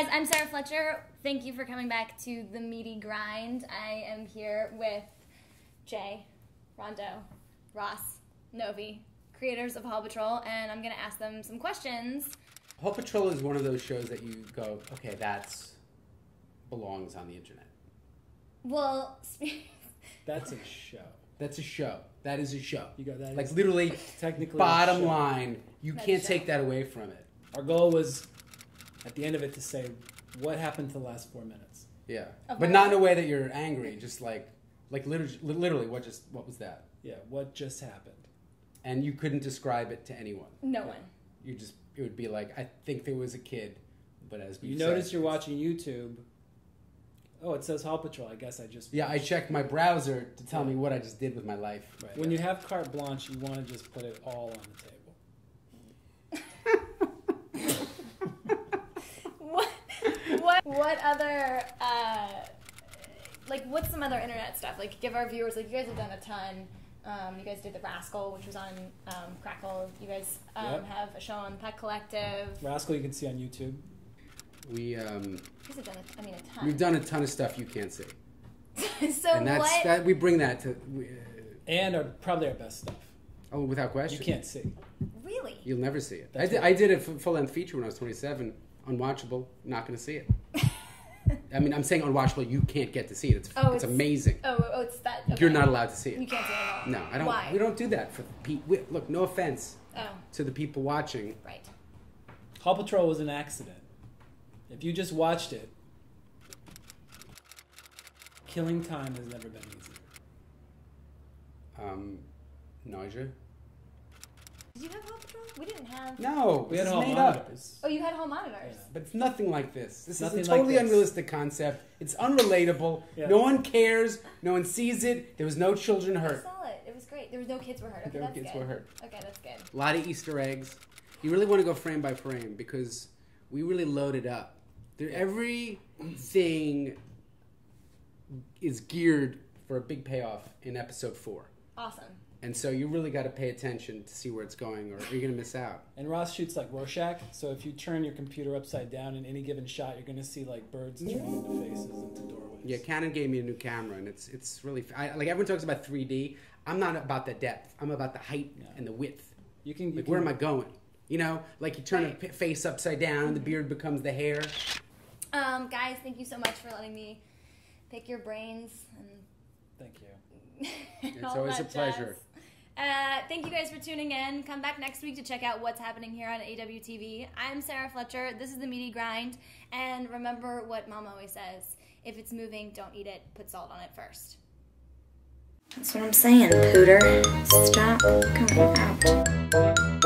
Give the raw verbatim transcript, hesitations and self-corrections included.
guys, I'm Sarah Fletcher. Thank you for coming back to the Meaty Grind. I am here with Jay, Rondot, Ross, Novie, creators of Paw Patrol, and I'm going to ask them some questions. Paw Patrol is one of those shows that you go, okay, that's belongs on the internet. Well, that's a show. That's a show. That is a show. You got that? Like literally, technically, bottom line, you That's can't a take show. that away from it. Our goal was, at the end of it, to say what happened to the last four minutes. Yeah, Of but what? not in a way that you're angry. Just like, like literally, literally, what just what was that? Yeah, what just happened? And you couldn't describe it to anyone. no one. You just, it would be like, I think there was a kid, but as we You said, notice you're watching YouTube. Oh, it says Paw Patrol. I guess I just Yeah, I checked my browser to tell me what I just did with my life. Right. When you have carte blanche, you want to just put it all on the table. What, what, what other, uh, like, what's some other internet stuff? Like, give our viewers, like, you guys have done a ton. Um, you guys did The Rascal, which was on um, Crackle. You guys um, Yep. have a show on Pet Collective. Rascal, you can see on YouTube. We um, You guys have done, a, I mean, a ton. we've done a ton of stuff you can't see, so and that's what? that we bring that to. We, uh, And our, probably our best stuff. oh, without You question, can't see. Really? You'll never see it. I That's did, what- I did a f- full-length feature when I was twenty-seven. Unwatchable. Not going to see it. I mean, I'm saying unwatchable. You can't get to see it. It's Oh, it's, it's- amazing. Oh, oh, it's that. Okay. You're not allowed to see You it. can't see it at all. No, I don't. Why? We don't do that for people. Look, no offense Oh, to the people watching. right. Paw Patrol was an accident. If you just watched it, killing time has never been easier. Um, nausea. Did you have Paw Patrol? We didn't have. No, We had this is home made up. monitors. Oh, you had home monitors. Yeah. But it's nothing like this. This Nothing is a like totally this. unrealistic concept. It's unrelatable. Yeah. No one cares. No one sees it. There was no children I hurt. saw it. It was great. There was no kids were hurt. Okay, No that's kids good. were hurt. Okay, that's good. A lot of Easter eggs. You really want to go frame by frame because we really loaded up. There, everything is geared for a big payoff in episode four. Awesome. And so you really got to pay attention to see where it's going or you're going to miss out. And Ross shoots like Rorschach, so if you turn your computer upside down in any given shot, you're going to see like birds turning into faces into doorways. Yeah, Canon gave me a new camera, and it's it's really I, like everyone talks about three D. I'm not about the depth. I'm about the height Yeah. and the width. You can. You Like, can, where am I going? You know, like you turn Right. a p- face upside down, and the beard becomes the hair. Um, guys, thank you so much for letting me pick your brains and. Thank you. and It's all always that a pleasure. jazz. Uh, thank you guys for tuning in. Come back next week to check out what's happening here on A W T V. I'm Sarah Fletcher. This is the Meaty Grind. And remember what Mom always says. If it's moving, don't eat it. Put salt on it first. That's what I'm saying, Pooter. Stop coming out.